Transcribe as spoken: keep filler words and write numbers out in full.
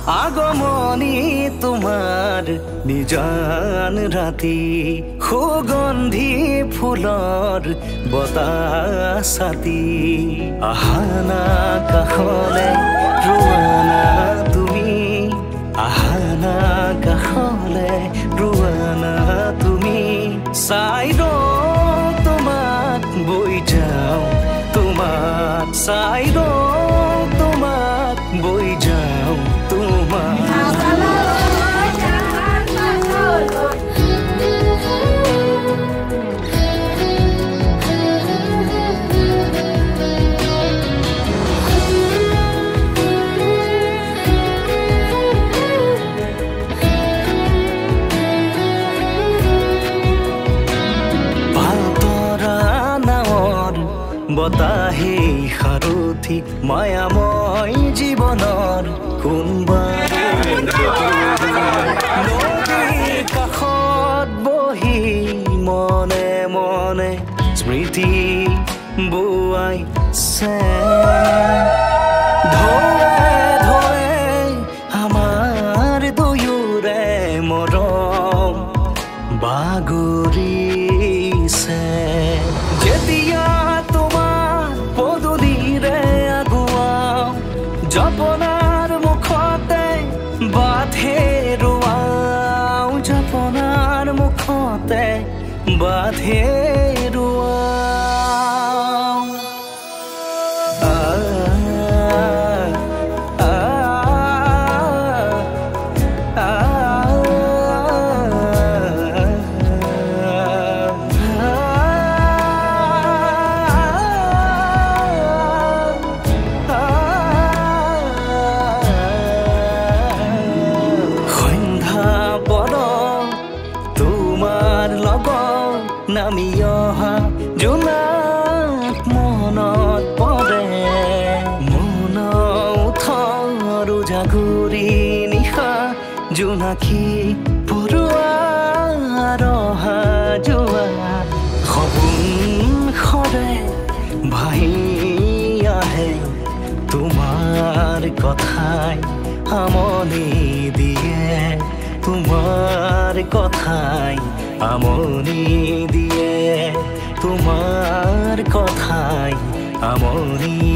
আগমনী তোমাৰ নিজান ৰাতি সুগন্ধি ফুলৰ বতাহ ছাতি আহানা কাষলে ৰোৱানা তুমি আহানা কাষলে ৰোৱানা তুমি চাই ৰওঁ তোমাক বৈ যাওঁ তোমাক চাই ৰওঁ তোমাক বৈ যাওঁ তোমাক বতাহে সাৰথি মায়াময় জীৱনৰ কোনবা নদীৰ কাষত বহি মনে মনে স্মৃতি বোৱাইছে ধৰে ধৰে আমাৰ দুয়োৰে মৰম বাগৰিছে যেতিয়া জপনাৰ মুখতে বাধে ৰোৱাও জপনাৰ মুখতে বাধে ৰোৱাও নামি অহা জোনাক মনত পৰে মন উঠৰ জাগুৰি নিশা জোনাকী পৰুৱা ৰহা যোৱা সপোন সৰে ভাহি আহে তোমাৰ কথাই আমনি দিয়ে তোমাৰ কথাই আমনি দিয়ে তোমাৰ কথাই আমনি